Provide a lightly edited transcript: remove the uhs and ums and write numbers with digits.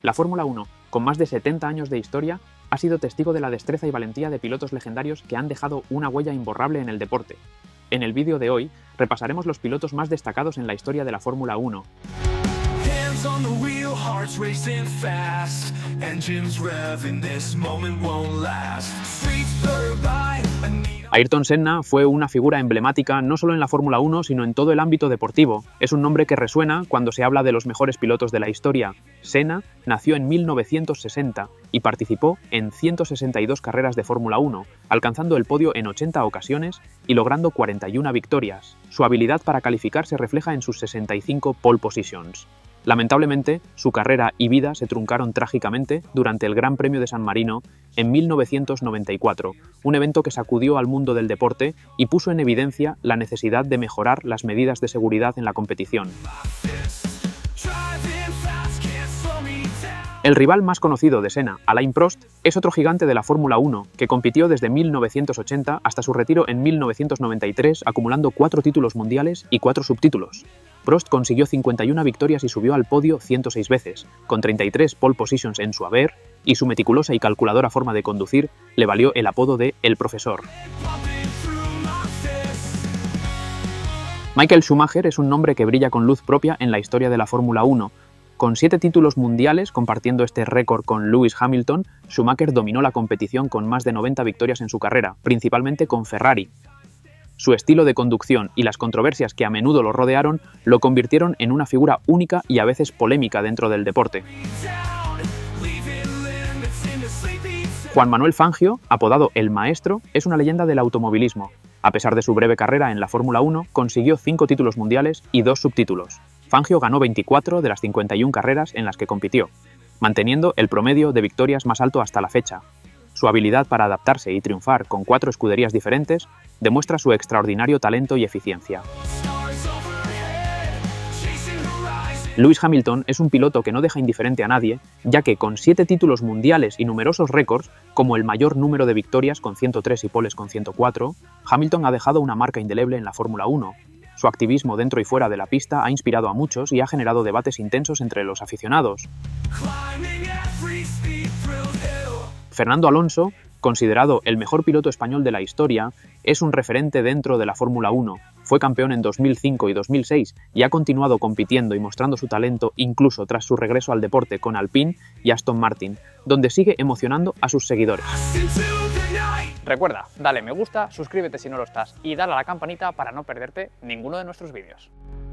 La Fórmula 1, con más de 70 años de historia, ha sido testigo de la destreza y valentía de pilotos legendarios que han dejado una huella imborrable en el deporte. En el vídeo de hoy, repasaremos los pilotos más destacados en la historia de la Fórmula 1. Ayrton Senna fue una figura emblemática no solo en la Fórmula 1, sino en todo el ámbito deportivo. Es un nombre que resuena cuando se habla de los mejores pilotos de la historia. Senna nació en 1960 y participó en 162 carreras de Fórmula 1, alcanzando el podio en 80 ocasiones y logrando 41 victorias. Su habilidad para calificar se refleja en sus 65 pole positions. Lamentablemente, su carrera y vida se truncaron trágicamente durante el Gran Premio de San Marino en 1994, un evento que sacudió al mundo del deporte y puso en evidencia la necesidad de mejorar las medidas de seguridad en la competición. El rival más conocido de Senna, Alain Prost, es otro gigante de la Fórmula 1, que compitió desde 1980 hasta su retiro en 1993, acumulando 4 títulos mundiales y 4 subtítulos. Prost consiguió 51 victorias y subió al podio 106 veces, con 33 pole positions en su haber, y su meticulosa y calculadora forma de conducir le valió el apodo de El Profesor. Michael Schumacher es un nombre que brilla con luz propia en la historia de la Fórmula 1. Con 7 títulos mundiales, compartiendo este récord con Lewis Hamilton, Schumacher dominó la competición con más de 90 victorias en su carrera, principalmente con Ferrari. Su estilo de conducción y las controversias que a menudo lo rodearon lo convirtieron en una figura única y a veces polémica dentro del deporte. Juan Manuel Fangio, apodado El Maestro, es una leyenda del automovilismo. A pesar de su breve carrera en la Fórmula 1, consiguió 5 títulos mundiales y 2 subtítulos. Fangio ganó 24 de las 51 carreras en las que compitió, manteniendo el promedio de victorias más alto hasta la fecha. Su habilidad para adaptarse y triunfar con 4 escuderías diferentes demuestra su extraordinario talento y eficiencia. Lewis Hamilton es un piloto que no deja indiferente a nadie, ya que con 7 títulos mundiales y numerosos récords, como el mayor número de victorias con 103 y poles con 104, Hamilton ha dejado una marca indeleble en la Fórmula 1. Su activismo dentro y fuera de la pista ha inspirado a muchos y ha generado debates intensos entre los aficionados. Fernando Alonso, considerado el mejor piloto español de la historia, es un referente dentro de la Fórmula 1. Fue campeón en 2005 y 2006 y ha continuado compitiendo y mostrando su talento incluso tras su regreso al deporte con Alpine y Aston Martin, donde sigue emocionando a sus seguidores. Recuerda, dale me gusta, suscríbete si no lo estás y dale a la campanita para no perderte ninguno de nuestros vídeos.